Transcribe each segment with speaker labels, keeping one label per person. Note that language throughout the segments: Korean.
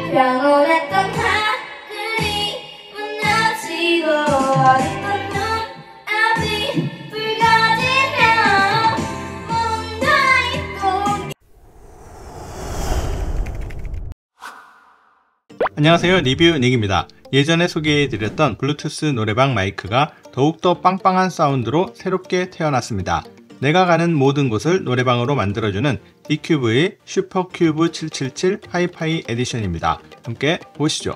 Speaker 1: 평온했던 하늘이 무너지고 어둡던 눈앞이 붉어지며 몸도 있고.
Speaker 2: 안녕하세요, 리뷰 닉입니다. 예전에 소개해드렸던 블루투스 노래방 마이크가 더욱더 빵빵한 사운드로 새롭게 태어났습니다. 내가 가는 모든 곳을 노래방으로 만들어주는 이큐브의 슈퍼큐브 777 하이파이 에디션입니다. 함께 보시죠.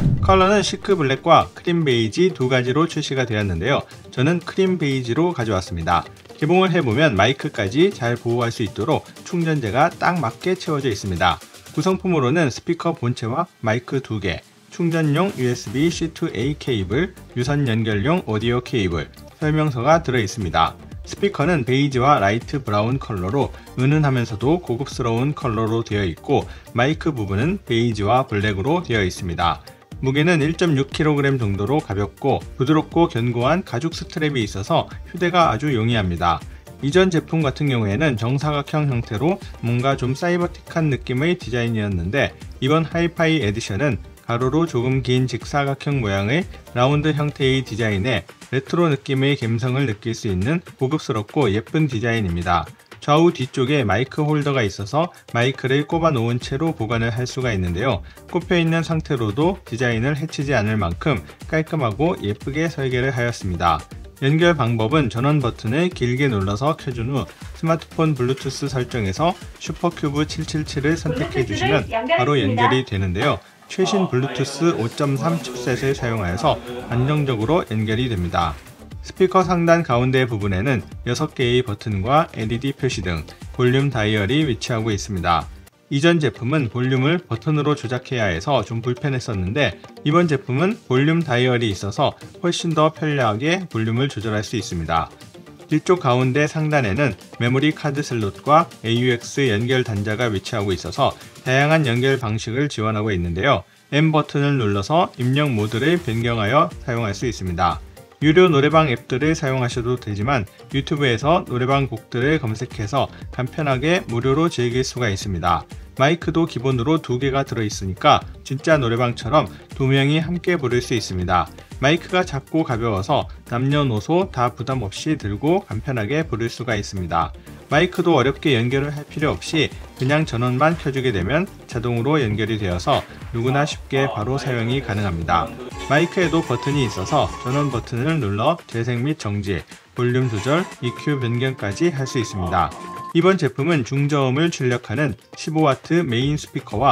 Speaker 2: 컬러는 시크 블랙과 크림 베이지 두 가지로 출시가 되었는데요. 저는 크림 베이지로 가져왔습니다. 개봉을 해보면 마이크까지 잘 보호할 수 있도록 충전재가 딱 맞게 채워져 있습니다. 구성품으로는 스피커 본체와 마이크 2개, 충전용 USB C2A 케이블, 유선 연결용 오디오 케이블, 설명서가 들어있습니다. 스피커는 베이지와 라이트 브라운 컬러로 은은하면서도 고급스러운 컬러로 되어 있고, 마이크 부분은 베이지와 블랙으로 되어 있습니다. 무게는 1.6kg 정도로 가볍고 부드럽고 견고한 가죽 스트랩이 있어서 휴대가 아주 용이합니다. 이전 제품 같은 경우에는 정사각형 형태로 뭔가 좀 사이버틱한 느낌의 디자인이었는데, 이번 하이파이 에디션은 가로로 조금 긴 직사각형 모양의 라운드 형태의 디자인에 레트로 느낌의 감성을 느낄 수 있는 고급스럽고 예쁜 디자인입니다. 좌우 뒤쪽에 마이크 홀더가 있어서 마이크를 꼽아 놓은 채로 보관을 할 수가 있는데요. 꼽혀 있는 상태로도 디자인을 해치지 않을 만큼 깔끔하고 예쁘게 설계를 하였습니다. 연결 방법은 전원 버튼을 길게 눌러서 켜준 후 스마트폰 블루투스 설정에서 슈퍼큐브 777을 선택해 주시면 바로 연결이 되는데요. 최신 블루투스 5.3 칩셋을 사용하여서 안정적으로 연결이 됩니다. 스피커 상단 가운데 부분에는 6개의 버튼과 LED 표시 등 볼륨 다이얼이 위치하고 있습니다. 이전 제품은 볼륨을 버튼으로 조작해야 해서 좀 불편했었는데, 이번 제품은 볼륨 다이얼이 있어서 훨씬 더 편리하게 볼륨을 조절할 수 있습니다. 뒤쪽 가운데 상단에는 메모리 카드 슬롯과 AUX 연결 단자가 위치하고 있어서 다양한 연결 방식을 지원하고 있는데요. M 버튼을 눌러서 입력 모드를 변경하여 사용할 수 있습니다. 유료 노래방 앱들을 사용하셔도 되지만 유튜브에서 노래방 곡들을 검색해서 간편하게 무료로 즐길 수가 있습니다. 마이크도 기본으로 2개가 들어있으니까 진짜 노래방처럼 2명이 함께 부를 수 있습니다. 마이크가 작고 가벼워서 남녀노소 다 부담 없이 들고 간편하게 부를 수가 있습니다. 마이크도 어렵게 연결을 할 필요 없이 그냥 전원만 켜주게 되면 자동으로 연결이 되어서 누구나 쉽게 바로 사용이 가능합니다. 마이크에도 버튼이 있어서 전원 버튼을 눌러 재생 및 정지, 볼륨 조절, EQ 변경까지 할 수 있습니다. 이번 제품은 중저음을 출력하는 15W 메인 스피커와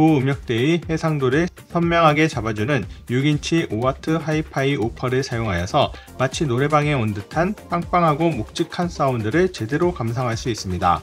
Speaker 2: 고음역대의 해상도를 선명하게 잡아주는 6인치 5W 하이파이 오퍼를 사용하여서 마치 노래방에 온 듯한 빵빵하고 묵직한 사운드를 제대로 감상할 수 있습니다.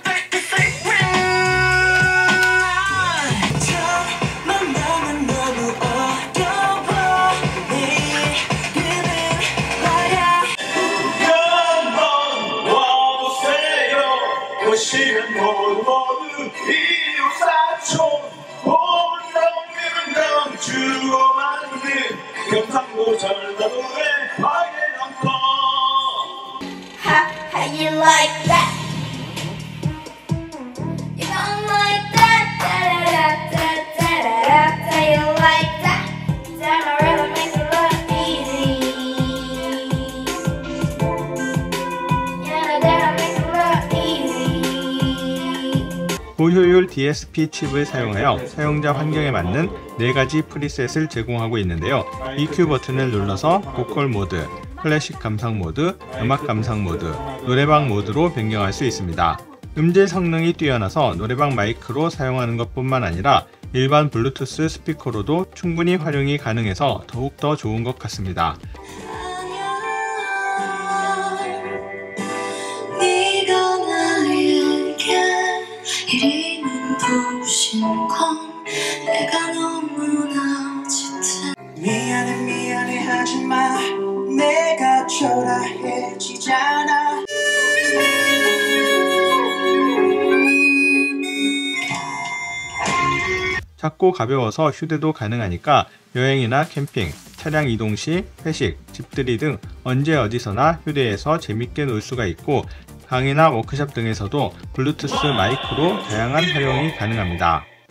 Speaker 3: 경상도 전라도의 화개랑터.
Speaker 1: How you like that? You don't like that? Da-da-da-da-da-da-da. How you like that? That my rhythm makes it look easy. Yeah, that makes it look easy.
Speaker 2: 고효율 DSP 칩을 사용하여 사용자 환경에 맞는 4가지 프리셋을 제공하고 있는데요. EQ 버튼을 눌러서 보컬 모드, 클래식 감상 모드, 음악 감상 모드, 노래방 모드로 변경할 수 있습니다. 음질 성능이 뛰어나서 노래방 마이크로 사용하는 것뿐만 아니라 일반 블루투스 스피커로도 충분히 활용이 가능해서 더욱더 좋은 것 같습니다.
Speaker 1: 내가 너무나 짙은
Speaker 3: 미안해 하지마. 내가 초라해지잖아.
Speaker 2: 작고 가벼워서 휴대도 가능하니까 여행이나 캠핑, 차량 이동 시, 회식, 집들이 등 언제 어디서나 휴대해서 재밌게 놀 수가 있고, 강의나 워크숍 등에서도 블루투스 마이크로 다양한 활용이 가능합니다.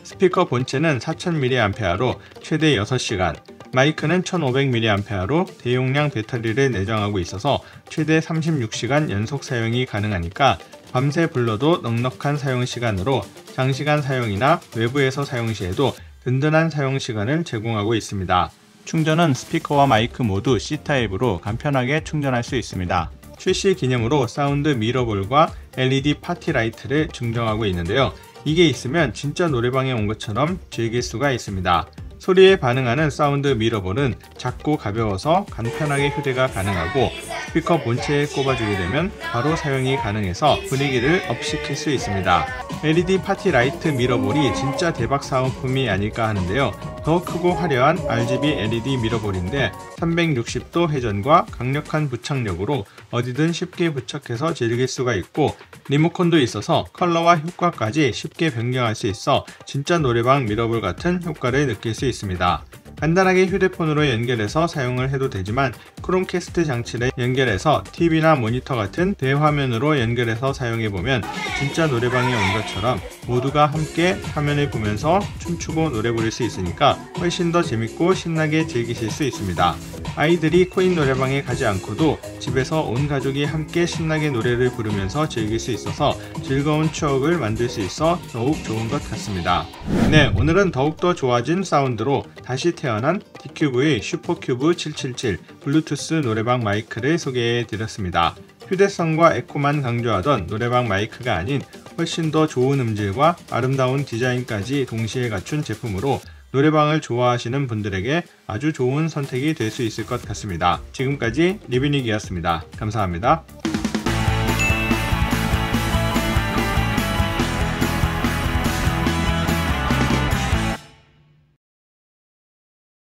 Speaker 2: 스피커 본체는 4000mAh로 최대 6시간, 마이크는 1500mAh로 대용량 배터리를 내장하고 있어서 최대 36시간 연속 사용이 가능하니까 밤새 불러도 넉넉한 사용 시간으로 장시간 사용이나 외부에서 사용 시에도 든든한 사용 시간을 제공하고 있습니다. 충전은 스피커와 마이크 모두 C타입으로 간편하게 충전할 수 있습니다. 출시 기념으로 사운드 미러볼과 LED 파티 라이트를 증정하고 있는데요. 이게 있으면 진짜 노래방에 온 것처럼 즐길 수가 있습니다. 소리에 반응하는 사운드 미러볼은 작고 가벼워서 간편하게 휴대가 가능하고 스피커 본체에 꼽아주게 되면 바로 사용이 가능해서 분위기를 업시킬 수 있습니다. LED 파티 라이트 미러볼이 진짜 대박 사은품이 아닐까 하는데요. 더 크고 화려한 RGB LED 미러볼인데 360도 회전과 강력한 부착력으로 어디든 쉽게 부착해서 즐길 수가 있고 리모컨도 있어서 컬러와 효과까지 쉽게 변경할 수 있어 진짜 노래방 미러볼 같은 효과를 느낄 수 있습니다. 간단하게 휴대폰으로 연결해서 사용을 해도 되지만 크롬캐스트 장치를 연결해서 TV나 모니터 같은 대화면으로 연결해서 사용해보면 진짜 노래방에 온 것처럼 모두가 함께 화면을 보면서 춤추고 노래 부를 수 있으니까 훨씬 더 재밌고 신나게 즐기실 수 있습니다. 아이들이 코인 노래방에 가지 않고도 집에서 온 가족이 함께 신나게 노래를 부르면서 즐길 수 있어서 즐거운 추억을 만들 수 있어 더욱 좋은 것 같습니다. 네, 오늘은 더욱더 좋아진 사운드로 다시 태어난 디큐브의 슈퍼큐브 777 블루투스 노래방 마이크를 소개해 드렸습니다. 휴대성과 에코만 강조하던 노래방 마이크가 아닌 훨씬 더 좋은 음질과 아름다운 디자인까지 동시에 갖춘 제품으로 노래방을 좋아하시는 분들에게 아주 좋은 선택이 될 수 있을 것 같습니다. 지금까지 리뷰닉이었습니다. 감사합니다.